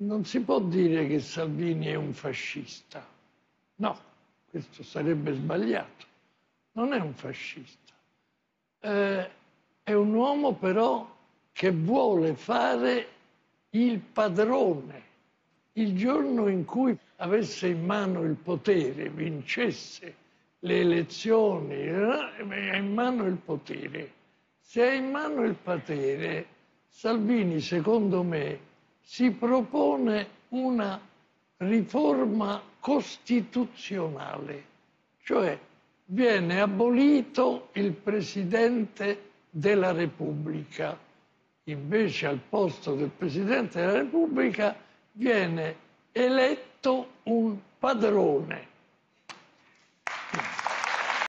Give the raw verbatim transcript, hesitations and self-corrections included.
non si può dire che Salvini è un fascista. No, questo sarebbe sbagliato. Non è un fascista. Eh, è un uomo però che vuole fare il padrone. Il giorno in cui avesse in mano il potere, vincesse le elezioni, eh, ha in mano il potere. Se ha in mano il potere, Salvini, secondo me, si propone una riforma costituzionale, cioè viene abolito il Presidente della Repubblica. Invece al posto del Presidente della Repubblica viene eletto un padrone.